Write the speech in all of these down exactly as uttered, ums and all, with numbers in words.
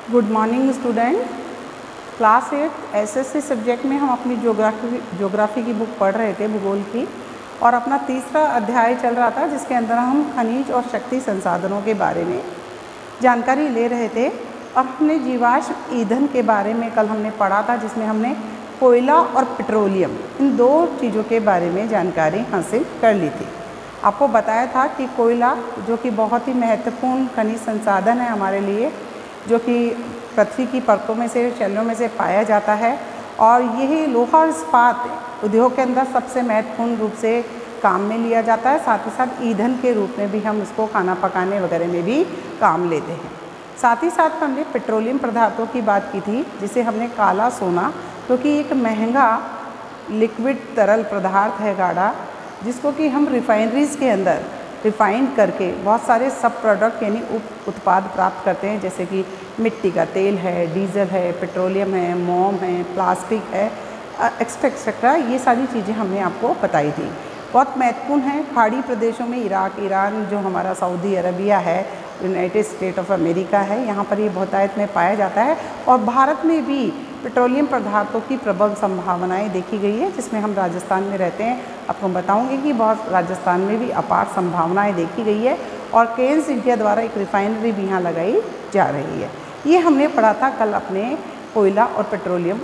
Good morning student. Class eight SSC subject में हम अपनी ज्योग्राफी ज्योग्राफी की बुक पढ़ रहे थे, भूगोल की, और अपना तीसरा अध्याय चल रहा था जिसके अंदर हम खनिज और शक्ति संसाधनों के बारे में जानकारी ले रहे थे। और हमने जीवाश्म ईंधन के बारे में कल हमने पढ़ा था, जिसमें हमने कोयला और पेट्रोलियम इन दो चीज़ों के बारे में जानकारी हासिल कर ली थी। आपको बताया था कि कोयला जो कि बहुत ही महत्वपूर्ण खनिज संसाधन है हमारे लिए, जो कि पृथ्वी की परतों में से, शैलों में से पाया जाता है, और यही लोहा और इस्पात उद्योग के अंदर सबसे महत्वपूर्ण रूप से काम में लिया जाता है। साथ ही साथ ईंधन के रूप में भी हम इसको खाना पकाने वगैरह में भी काम लेते हैं। साथ ही साथ हमने पेट्रोलियम पदार्थों की बात की थी, जिसे हमने काला सोना, क्योंकि तो एक महंगा लिक्विड तरल पदार्थ है गाढ़ा, जिसको कि हम रिफाइनरीज़ के अंदर रिफाइंड करके बहुत सारे सब प्रोडक्ट यानी उप उत्पाद प्राप्त करते हैं, जैसे कि मिट्टी का तेल है, डीजल है, पेट्रोलियम है, मोम है, प्लास्टिक है, एक्स्ट्रा एक्सेट्रा। ये सारी चीज़ें हमने आपको बताई थी, बहुत महत्वपूर्ण है। खाड़ी प्रदेशों में इराक, ईरान, जो हमारा सऊदी अरबिया है, यूनाइटेड स्टेट ऑफ अमेरिका है, यहाँ पर ये बहुतायत में पाया जाता है। और भारत में भी पेट्रोलियम पदार्थों की प्रबल संभावनाएं देखी गई है, जिसमें हम राजस्थान में रहते हैं। आपको बताऊंगी कि बहुत राजस्थान में भी अपार संभावनाएं देखी गई है, और केन्स इंडिया द्वारा एक रिफाइनरी भी यहाँ लगाई जा रही है। ये हमने पढ़ा था कल अपने कोयला और पेट्रोलियम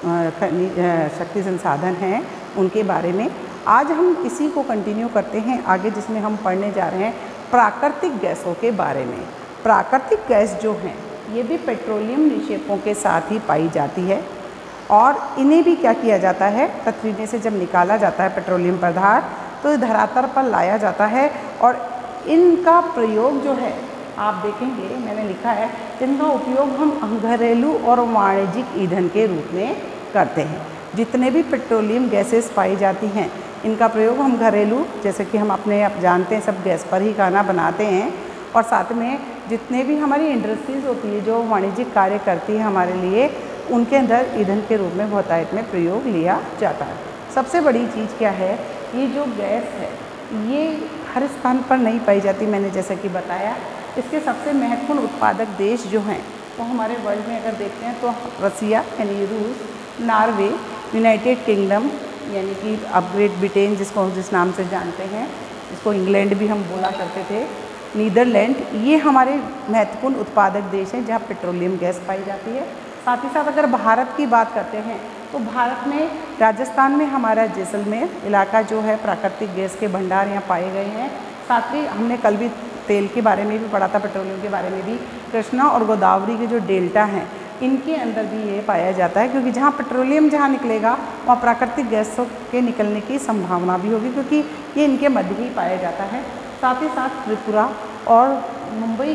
शक्ति संसाधन हैं उनके बारे में। आज हम इसी को कंटिन्यू करते हैं आगे, जिसमें हम पढ़ने जा रहे हैं प्राकृतिक गैसों के बारे में। प्राकृतिक गैस जो हैं ये भी पेट्रोलियम निक्षेपों के साथ ही पाई जाती है, और इन्हें भी क्या किया जाता है, पृथ्वी में से जब निकाला जाता है पेट्रोलियम पदार्थ, तो धरातल पर लाया जाता है। और इनका प्रयोग जो है, आप देखेंगे मैंने लिखा है, इनका उपयोग हम घरेलू और वाणिज्यिक ईंधन के रूप में करते हैं। जितने भी पेट्रोलियम गैसेस पाई जाती हैं, इनका प्रयोग हम घरेलू, जैसे कि हम अपने आप जानते हैं सब गैस पर ही खाना बनाते हैं, और साथ में जितने भी हमारी इंडस्ट्रीज़ होती है जो वाणिज्यिक कार्य करती है हमारे लिए, उनके अंदर ईंधन के रूप में बहुतायत में प्रयोग लिया जाता है। सबसे बड़ी चीज़ क्या है, ये जो गैस है ये हर स्थान पर नहीं पाई जाती, मैंने जैसे कि बताया। इसके सबसे महत्वपूर्ण उत्पादक देश जो हैं वो तो हमारे वर्ल्ड में अगर देखते हैं तो रसिया यानी रूस, नॉर्वे, यूनाइटेड किंगडम यानी कि अब ग्रेट ब्रिटेन जिसको जिस नाम से जानते हैं, जिसको इंग्लैंड भी हम बोला करते थे, नीदरलैंड, ये हमारे महत्वपूर्ण उत्पादक देश हैं जहाँ पेट्रोलियम गैस पाई जाती है। साथ ही साथ अगर भारत की बात करते हैं तो भारत में राजस्थान में हमारा जैसलमेर इलाका जो है, प्राकृतिक गैस के भंडार यहाँ पाए गए हैं। साथ ही हमने कल भी तेल के बारे में भी पढ़ा था, पेट्रोलियम के बारे में भी। कृष्णा और गोदावरी के जो डेल्टा हैं इनके अंदर भी ये पाया जाता है, क्योंकि जहाँ पेट्रोलियम जहाँ निकलेगा वहाँ प्राकृतिक गैसों के निकलने की संभावना भी होगी, क्योंकि ये इनके मध्य ही पाया जाता है। साथ ही साथ त्रिपुरा और मुंबई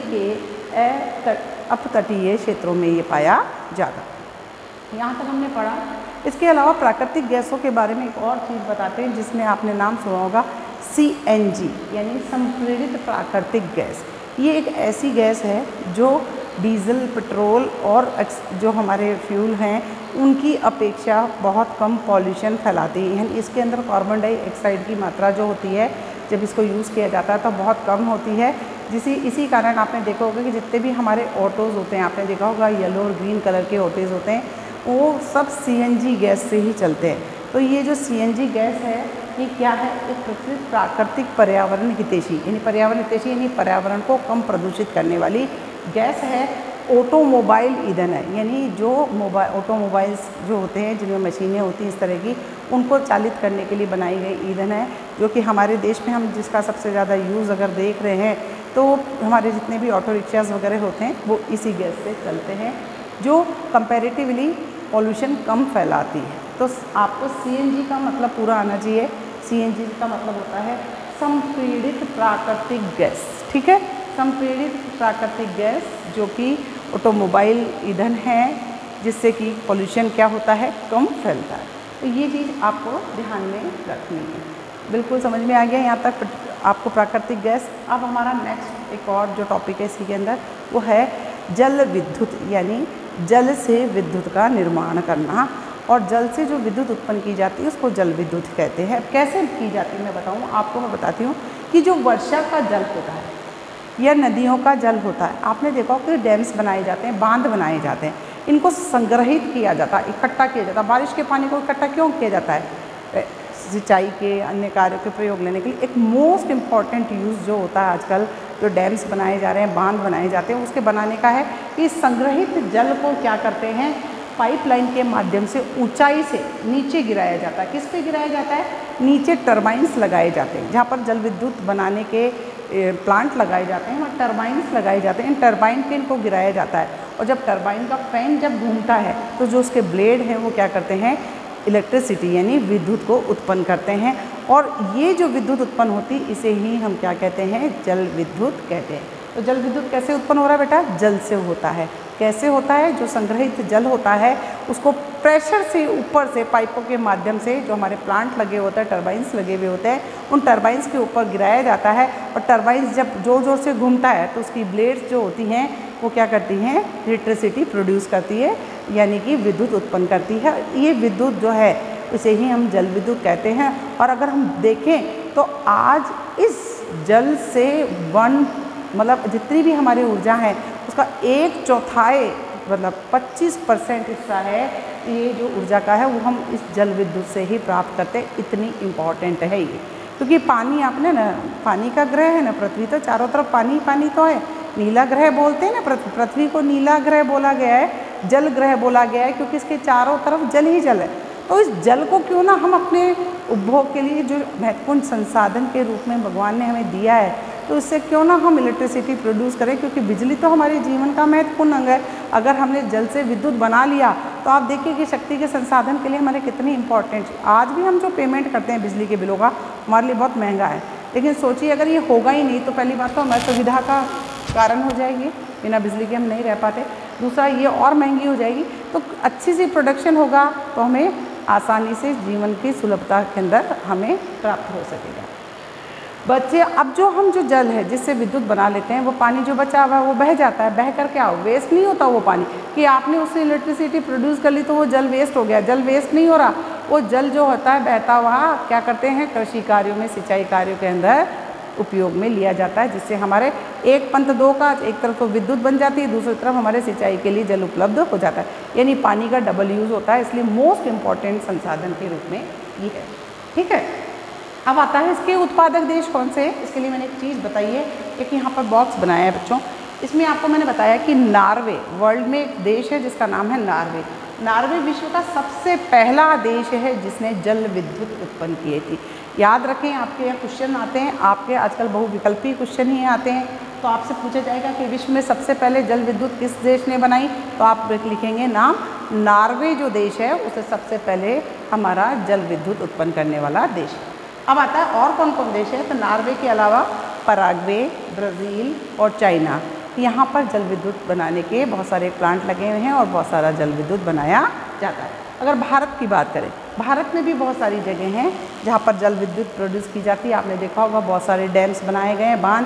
के अपतटीय क्षेत्रों में ये पाया जाता है। यहाँ तक हमने पढ़ा। इसके अलावा प्राकृतिक गैसों के बारे में एक और चीज़ बताते हैं, जिसमें आपने नाम सुना होगा, सी एन जी यानी संपीड़ित प्राकृतिक गैस। ये एक ऐसी गैस है जो डीजल, पेट्रोल और जो हमारे फ्यूल हैं उनकी अपेक्षा बहुत कम पॉल्यूशन फैलाती है। यानी इसके अंदर कार्बन डाइऑक्साइड की मात्रा जो होती है, जब इसको यूज़ किया जाता है तो बहुत कम होती है। जिसी इसी कारण आपने देखा होगा कि जितने भी हमारे ऑटोज़ होते हैं, आपने देखा होगा येलो और ग्रीन कलर के ऑटोज़ होते हैं, वो सब सी एन जी गैस से ही चलते हैं। तो ये जो सी एन जी गैस है ये क्या है, एक प्रकृति प्राकृतिक पर्यावरण हितैषी यानी पर्यावरण हितैषी यानी पर्यावरण को कम प्रदूषित करने वाली गैस है। ऑटोमोबाइल ईंधन है, यानी जो मोबाइल ऑटोमोबाइल्स जो होते हैं, जिनमें मशीनें होती हैं इस तरह की, उनको चालित करने के लिए बनाई गई ईंधन है, जो कि हमारे देश में हम जिसका सबसे ज़्यादा यूज़ अगर देख रहे हैं तो हमारे जितने भी ऑटो रिक्शाज़ वगैरह होते हैं वो इसी गैस से चलते हैं, जो कंपैरेटिवली पॉल्यूशन कम फैलाती है। तो आपको सी एन जी का मतलब पूरा आना चाहिए। सी एन जी का मतलब होता है संपीड़ित प्राकृतिक गैस, ठीक है, संपीड़ित प्राकृतिक गैस, जो कि ऑटोमोबाइल ईंधन है, जिससे कि पॉल्यूशन क्या होता है, कम फैलता है। तो ये चीज़ आपको ध्यान में रखनी है। बिल्कुल समझ में आ गया यहाँ तक आपको प्राकृतिक गैस। अब हमारा नेक्स्ट एक और जो टॉपिक है इसी के अंदर, वो है जल विद्युत, यानी जल से विद्युत का निर्माण करना। और जल से जो विद्युत उत्पन्न की जाती है उसको जल विद्युत कहते हैं। कैसे की जाती है मैं बताऊँ आपको, मैं बताती हूँ कि जो वर्षा का जल होता है, यह नदियों का जल होता है। आपने देखा कि डैम्स बनाए जाते हैं, बांध बनाए जाते हैं, इनको संग्रहित किया जाता है, इकट्ठा किया जाता है। बारिश के पानी को इकट्ठा क्यों किया जाता है? सिंचाई के अन्य कार्यों के प्रयोग लेने के लिए। एक मोस्ट इम्पॉर्टेंट यूज़ जो होता है आजकल, जो डैम्स बनाए जा रहे हैं, बांध बनाए जाते हैं, उसके बनाने का है कि संग्रहित जल को क्या करते हैं, पाइपलाइन के माध्यम से ऊंचाई से नीचे गिराया जाता है। किस पे गिराया जाता है? नीचे टरबाइन्स लगाए जाते हैं, जहाँ पर जल विद्युत बनाने के प्लांट लगाए जाते हैं, वहाँ टरबाइन्स लगाए जाते हैं। इन टरबाइन पे इनको गिराया जाता है, और जब टरबाइन का फैन जब घूमता है तो जो उसके ब्लेड हैं वो क्या करते हैं, इलेक्ट्रिसिटी यानी विद्युत को उत्पन्न करते हैं। और ये जो विद्युत उत्पन्न होती है इसे ही हम क्या कहते हैं, जल विद्युत कहते हैं। तो जल विद्युत कैसे उत्पन्न हो रहा है बेटा? जल से होता है। कैसे होता है? जो संग्रहित जल होता है उसको प्रेशर से ऊपर से पाइपों के माध्यम से, जो हमारे प्लांट लगे होते हैं, टरबाइन्स लगे हुए होते हैं, उन टरबाइन्स के ऊपर गिराया जाता है। और टरबाइन्स जब ज़ोर ज़ोर से घूमता है तो उसकी ब्लेड्स जो होती हैं वो क्या करती हैं, इलेक्ट्रिसिटी प्रोड्यूस करती है, यानी कि विद्युत उत्पन्न करती है। ये विद्युत जो है इसे ही हम जल विद्युत कहते हैं। और अगर हम देखें तो आज इस जल से वन मतलब जितनी भी हमारी ऊर्जा है उसका एक चौथाई मतलब पच्चीस परसेंट हिस्सा है, ये जो ऊर्जा का है वो हम इस जल विद्युत से ही प्राप्त करते हैं। इतनी इम्पॉर्टेंट है ये, क्योंकि पानी आपने ना, पानी का ग्रह है ना पृथ्वी, तो चारों तरफ पानी पानी तो है। नीला ग्रह बोलते हैं ना, पृथ्वी को नीला ग्रह बोला गया है, जल ग्रह बोला गया है, क्योंकि इसके चारों तरफ जल ही जल है। तो इस जल को क्यों ना हम अपने उपभोग के लिए, जो महत्वपूर्ण संसाधन के रूप में भगवान ने हमें दिया है, तो इससे क्यों ना हम इलेक्ट्रिसिटी प्रोड्यूस करें, क्योंकि बिजली तो हमारे जीवन का महत्वपूर्ण अंग है। अगर हमने जल से विद्युत बना लिया तो आप देखिए कि शक्ति के संसाधन के लिए हमारे कितनी इंपॉर्टेंट। आज भी हम जो पेमेंट करते हैं बिजली के बिलों का, हमारे लिए बहुत महंगा है, लेकिन सोचिए अगर ये होगा ही नहीं तो पहली बात तो हमारी सुविधा का कारण हो जाएगी, बिना बिजली के हम नहीं रह पाते। दूसरा, ये और महंगी हो जाएगी। तो अच्छी सी प्रोडक्शन होगा तो हमें आसानी से जीवन की सुलभता के अंदर हमें प्राप्त हो सकेगा। बच्चे, अब जो हम जो जल है जिससे विद्युत बना लेते हैं, वो पानी जो बचा हुआ है वो बह जाता है। बह कर क्या हो, वेस्ट नहीं होता वो पानी, कि आपने उससे इलेक्ट्रिसिटी प्रोड्यूस कर ली तो वो जल वेस्ट हो गया। जल वेस्ट नहीं हो रहा, वो जल जो होता है बहता हुआ क्या करते हैं, कृषि कार्यों में, सिंचाई कार्यों के अंदर उपयोग में लिया जाता है, जिससे हमारे एक पंथ दो का, एक तरफ तो विद्युत बन जाती है, दूसरी तरफ हमारे सिंचाई के लिए जल उपलब्ध हो जाता है। यानी पानी का डबल यूज़ होता है, इसलिए मोस्ट इम्पॉर्टेंट संसाधन के रूप में ये है। ठीक है, अब आता है इसके उत्पादक देश कौन से हैं। इसके लिए मैंने एक चीज़ बताई है, एक यहाँ पर बॉक्स बनाया है बच्चों। इसमें आपको मैंने बताया कि नार्वे वर्ल्ड में एक देश है जिसका नाम है नार्वे। नार्वे विश्व का सबसे पहला देश है जिसने जल विद्युत उत्पन्न की थी। याद रखें, आपके यहाँ क्वेश्चन आते हैं, आपके आजकल बहुविकल्पी क्वेश्चन ही आते हैं, तो आपसे पूछा जाएगा कि विश्व में सबसे पहले जल विद्युत किस देश ने बनाई, तो आप लिखेंगे नाम नार्वे जो देश है उसे सबसे पहले हमारा जल विद्युत उत्पन्न करने वाला देश है। अब आता है और कौन कौन देश है, तो नार्वे के अलावा पराग्वे, ब्राज़ील और चाइना, यहाँ पर जल विद्युत बनाने के बहुत सारे प्लांट लगे हुए हैं और बहुत सारा जल विद्युत बनाया जाता है। अगर भारत की बात करें, भारत में भी बहुत सारी जगह हैं जहाँ पर जल विद्युत प्रोड्यूस की जाती है। आपने देखा होगा बहुत सारे डैम्स बनाए गए हैं, बांध,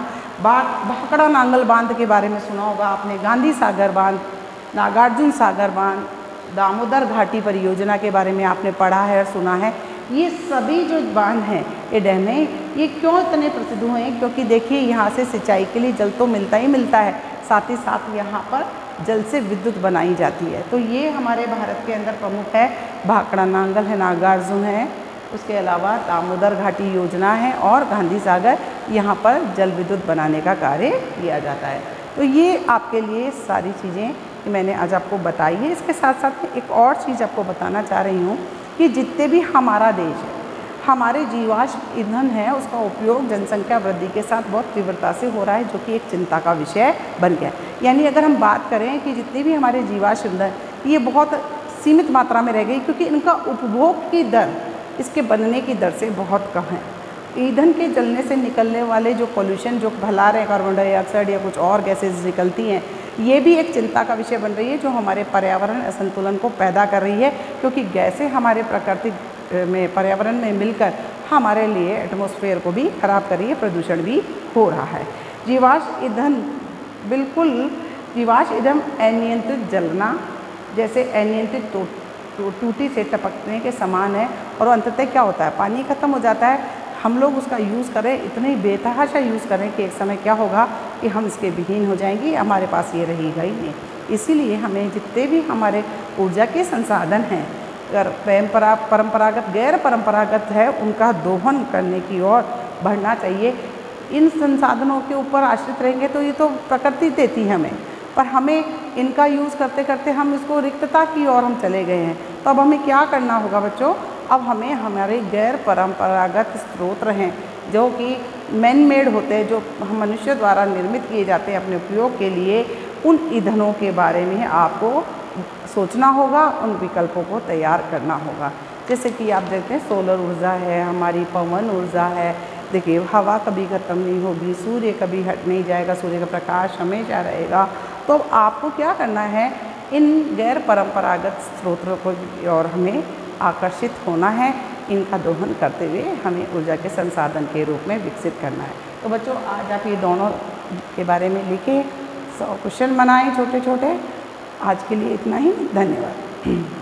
भाखड़ा नांगल बांध के बारे में सुना होगा आपने, गांधी सागर बांध, नागार्जुन सागर बांध, दामोदर घाटी परियोजना के बारे में आपने पढ़ा है और सुना है। ये सभी जो बांध हैं, ये डैमें, ये क्यों इतने प्रसिद्ध हुए हैं, क्योंकि देखिए यहाँ से सिंचाई के लिए जल तो मिलता ही मिलता है, साथ ही साथ यहाँ पर जल से विद्युत बनाई जाती है। तो ये हमारे भारत के अंदर प्रमुख है, भाखड़ा नांगल है, नागार्जुन है, उसके अलावा दामोदर घाटी योजना है और गांधी सागर, यहाँ पर जल विद्युत बनाने का कार्य किया जाता है। तो ये आपके लिए सारी चीज़ें कि मैंने आज आपको बताई है। इसके साथ साथ में एक और चीज़ आपको बताना चाह रही हूँ कि जितने भी हमारा देश है, हमारे जीवाश्म ईंधन है, उसका उपयोग जनसंख्या वृद्धि के साथ बहुत तीव्रता से हो रहा है, जो कि एक चिंता का विषय बन गया है। यानी अगर हम बात करें कि जितने भी हमारे जीवाश्म ईंधन, ये बहुत सीमित मात्रा में रह गई, क्योंकि इनका उपभोग की दर इसके बनने की दर से बहुत कम है। ईंधन के जलने से निकलने वाले जो पोल्यूशन, जो भला रहे, कार्बन डाइऑक्साइड या कुछ और गैसेज निकलती हैं, ये भी एक चिंता का विषय बन रही है, जो हमारे पर्यावरण असंतुलन को पैदा कर रही है, क्योंकि गैसें हमारे प्राकृतिक में, पर्यावरण में मिलकर हमारे लिए एटमॉस्फेयर को भी खराब कर रही है, प्रदूषण भी हो रहा है। जीवाश्म ईंधन, बिल्कुल जीवाश्म ईंधन अनियंत्रित जलना जैसे अनियंत्रित टूटी से टपकने के समान है, और अंततः क्या होता है, पानी खत्म हो जाता है, हम लोग उसका यूज़ करें, इतनी बेतहाशा यूज़ करें कि एक समय क्या होगा कि हम इसके विहीन हो जाएंगे, हमारे पास ये रहेगा ही नहीं। इसीलिए हमें जितने भी हमारे ऊर्जा के संसाधन हैं, अगर परंपरा परंपरागत गैर परंपरागत है, उनका दोहन करने की ओर बढ़ना चाहिए। इन संसाधनों के ऊपर आश्रित रहेंगे तो ये तो प्रकृति देती है हमें, पर हमें इनका यूज़ करते करते हम इसको रिक्तता की ओर हम चले गए हैं। तो अब हमें क्या करना होगा बच्चों, अब हमें हमारे गैर परंपरागत स्रोत हैं जो कि मैन मेड होते हैं, जो मनुष्य द्वारा निर्मित किए जाते हैं अपने उपयोग के लिए, उन ईंधनों के बारे में आपको सोचना होगा, उन विकल्पों को तैयार करना होगा। जैसे कि आप देखते हैं सोलर ऊर्जा है, हमारी पवन ऊर्जा है। देखिए हवा कभी ख़त्म नहीं होगी, सूर्य कभी हट नहीं जाएगा, सूर्य का प्रकाश हमेशा रहेगा। तो आपको क्या करना है, इन गैर परंपरागत स्रोतों को और हमें आकर्षित होना है, इनका दोहन करते हुए हमें ऊर्जा के संसाधन के रूप में विकसित करना है। तो बच्चों आज आप ये दोनों के बारे में लिखें, सौ क्वेश्चन बनाएं छोटे छोटे। आज के लिए इतना ही, धन्यवाद।